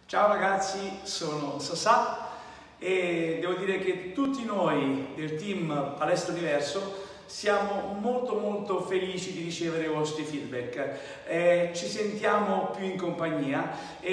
Ciao ragazzi, sono Sasà e devo dire che tutti noi del team Palestra Universo siamo molto felici di ricevere i vostri feedback. Ci sentiamo più in compagnia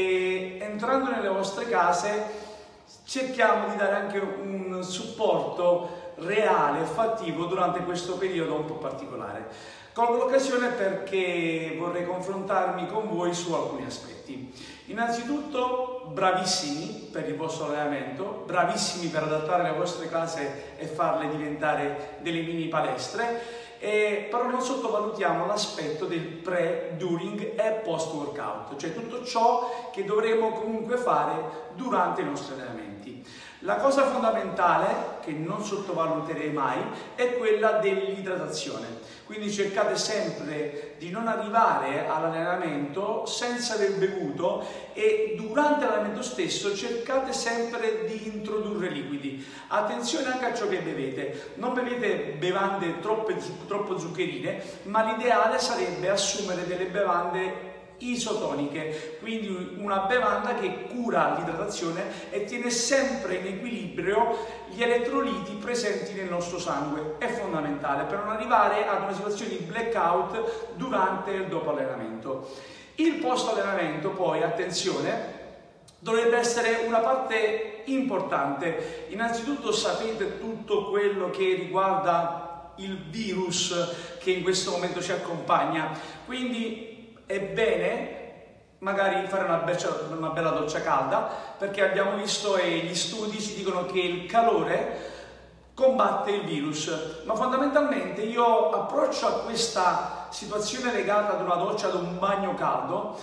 e entrando nelle vostre case cerchiamo di dare anche un supporto reale e fattivo durante questo periodo un po' particolare. Colgo l'occasione perché vorrei confrontarmi con voi su alcuni aspetti. Innanzitutto, bravissimi per il vostro allenamento, bravissimi per adattare le vostre case e farle diventare delle mini palestre, però non sottovalutiamo l'aspetto del pre, during e post workout, cioè tutto ciò che dovremo comunque fare durante i nostri allenamenti. La cosa fondamentale, che non sottovaluterei mai, è quella dell'idratazione. Quindi cercate sempre di non arrivare all'allenamento senza aver bevuto e durante l'allenamento stesso cercate sempre di introdurre liquidi. Attenzione anche a ciò che bevete. Non bevete bevande troppo zuccherine, ma l'ideale sarebbe assumere delle bevande isotoniche, quindi una bevanda che cura l'idratazione e tiene sempre in equilibrio gli elettroliti presenti nel nostro sangue. È fondamentale per non arrivare ad una situazione di blackout durante e dopo allenamento. Il post allenamento poi, attenzione, dovrebbe essere una parte importante. Innanzitutto sapete tutto quello che riguarda il virus che in questo momento ci accompagna, quindi è bene magari fare una bella doccia calda, perché abbiamo visto e gli studi ci dicono che il calore combatte il virus, ma fondamentalmente io approccio a questa situazione legata ad una doccia, ad un bagno caldo,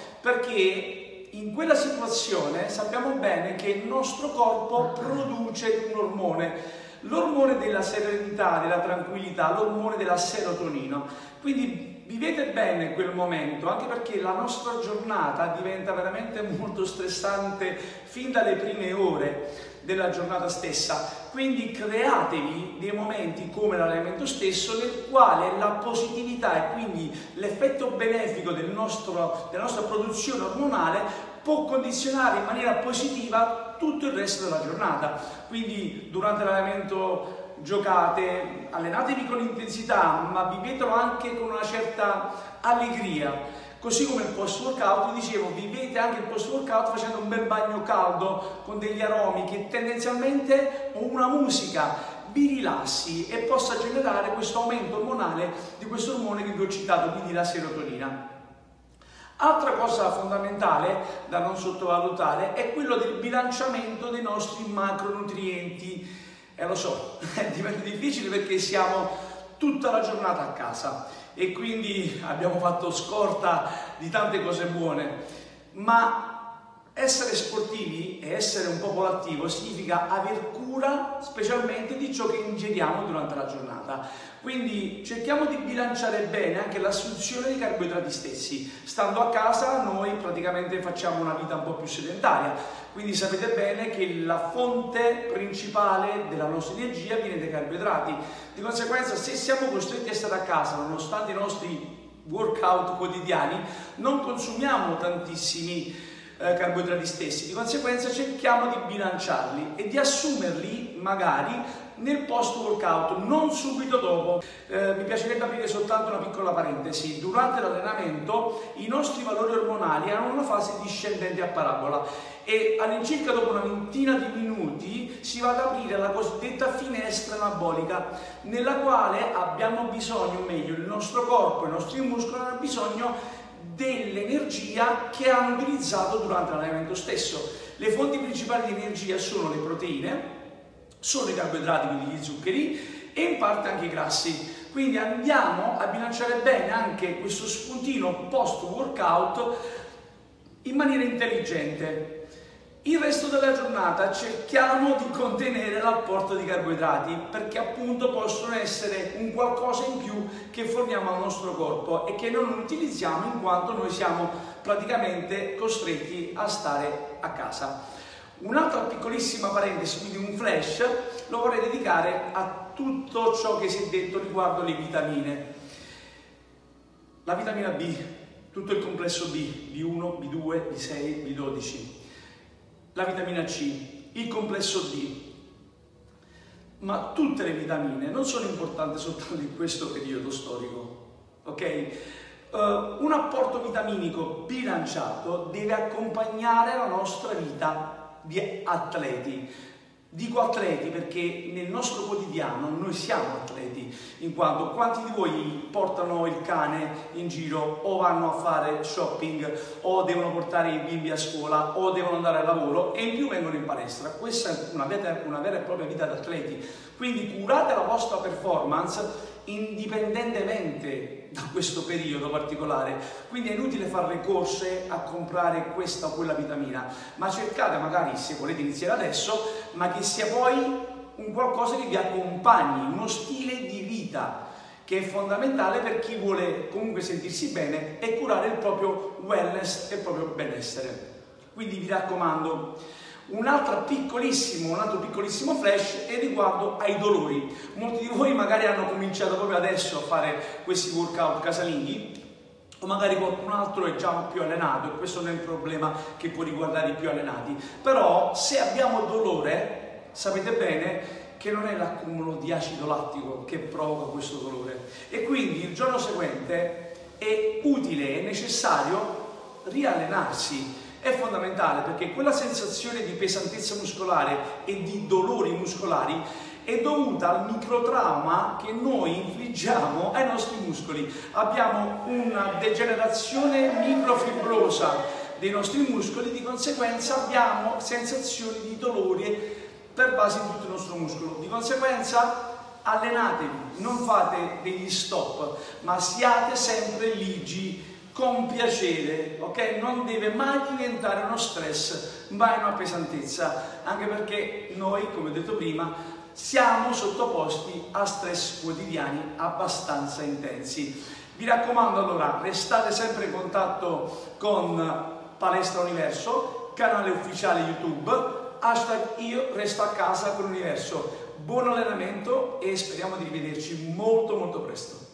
perché in quella situazione sappiamo bene che il nostro corpo produce un ormone, l'ormone della serenità, della tranquillità, l'ormone della serotonina. Quindi vivete bene quel momento, anche perché la nostra giornata diventa veramente molto stressante fin dalle prime ore della giornata stessa. Quindi createvi dei momenti come l'allenamento stesso nel quale la positività e quindi l'effetto benefico della nostra produzione ormonale può condizionare in maniera positiva tutto il resto della giornata. Quindi durante l'allenamento giocate, allenatevi con intensità, ma vivetelo anche con una certa allegria. Così come il post workout, vi dicevo, vivete anche il post workout facendo un bel bagno caldo con degli aromi che tendenzialmente o una musica vi rilassi e possa generare questo aumento ormonale di questo ormone che vi ho citato, quindi la serotonina. Altra cosa fondamentale da non sottovalutare è quello del bilanciamento dei nostri macronutrienti. Lo so, diventa difficile perché siamo tutta la giornata a casa e quindi abbiamo fatto scorta di tante cose buone, ma essere sportivi e essere un popolo attivo significa aver cura specialmente di ciò che ingeriamo durante la giornata. Quindi cerchiamo di bilanciare bene anche l'assunzione dei carboidrati stessi. Stando a casa noi praticamente facciamo una vita un po' più sedentaria, quindi sapete bene che la fonte principale della nostra energia viene dai carboidrati. Di conseguenza, se siamo costretti a stare a casa nonostante i nostri workout quotidiani, non consumiamo tantissimi carboidrati stessi, di conseguenza cerchiamo di bilanciarli e di assumerli magari nel post workout, non subito dopo. Mi piacerebbe aprire soltanto una piccola parentesi: durante l'allenamento i nostri valori ormonali hanno una fase discendente a parabola e all'incirca dopo una ventina di minuti si va ad aprire la cosiddetta finestra anabolica, nella quale abbiamo bisogno, o meglio il nostro corpo, i nostri muscoli hanno bisogno dell'energia che hanno utilizzato durante l'allenamento stesso. Le fonti principali di energia sono le proteine, sono i carboidrati, quindi gli zuccheri e in parte anche i grassi. Quindi andiamo a bilanciare bene anche questo spuntino post workout in maniera intelligente. Il resto della giornata cerchiamo di contenere l'apporto di carboidrati, perché appunto possono essere un qualcosa in più che forniamo al nostro corpo e che non utilizziamo in quanto noi siamo praticamente costretti a stare a casa. Un'altra piccolissima parentesi, quindi un flash, lo vorrei dedicare a tutto ciò che si è detto riguardo le vitamine. La vitamina B, tutto il complesso B, B1, B2, B6, B12. la vitamina C, il complesso D, ma tutte le vitamine non sono importanti soltanto in questo periodo storico, ok? Un apporto vitaminico bilanciato deve accompagnare la nostra vita di atleti. Dico atleti perché nel nostro quotidiano noi siamo atleti, in quanto quanti di voi portano il cane in giro o vanno a fare shopping o devono portare i bimbi a scuola o devono andare al lavoro e in più vengono in palestra. Questa è una vera e propria vita da atleti, quindi curate la vostra performance indipendentemente da questo periodo particolare, quindi è inutile fare le corse a comprare questa o quella vitamina, ma cercate magari, se volete iniziare adesso, ma che sia poi un qualcosa che vi accompagni, uno stile di vita che è fondamentale per chi vuole comunque sentirsi bene e curare il proprio wellness e il proprio benessere. Quindi vi raccomando, un altro piccolissimo flash è riguardo ai dolori. Molti di voi magari hanno cominciato proprio adesso a fare questi workout casalinghi, o magari qualcun altro è già più allenato e questo non è un problema che può riguardare i più allenati. Però se abbiamo dolore, sapete bene che non è l'accumulo di acido lattico che provoca questo dolore, e quindi il giorno seguente è utile, è necessario riallenarsi. È fondamentale perché quella sensazione di pesantezza muscolare e di dolori muscolari è dovuta al microtrauma che noi infliggiamo ai nostri muscoli. Abbiamo una degenerazione microfibrosa dei nostri muscoli, di conseguenza abbiamo sensazioni di dolore per base di tutto il nostro muscolo. Di conseguenza allenatevi, non fate degli stop, ma siate sempre ligi, con piacere, ok? Non deve mai diventare uno stress, mai una pesantezza, anche perché noi, come ho detto prima, siamo sottoposti a stress quotidiani abbastanza intensi. Vi raccomando allora, restate sempre in contatto con Palestra Universo, canale ufficiale YouTube, #io resto a casa con l'Universo. Buon allenamento e speriamo di rivederci molto presto.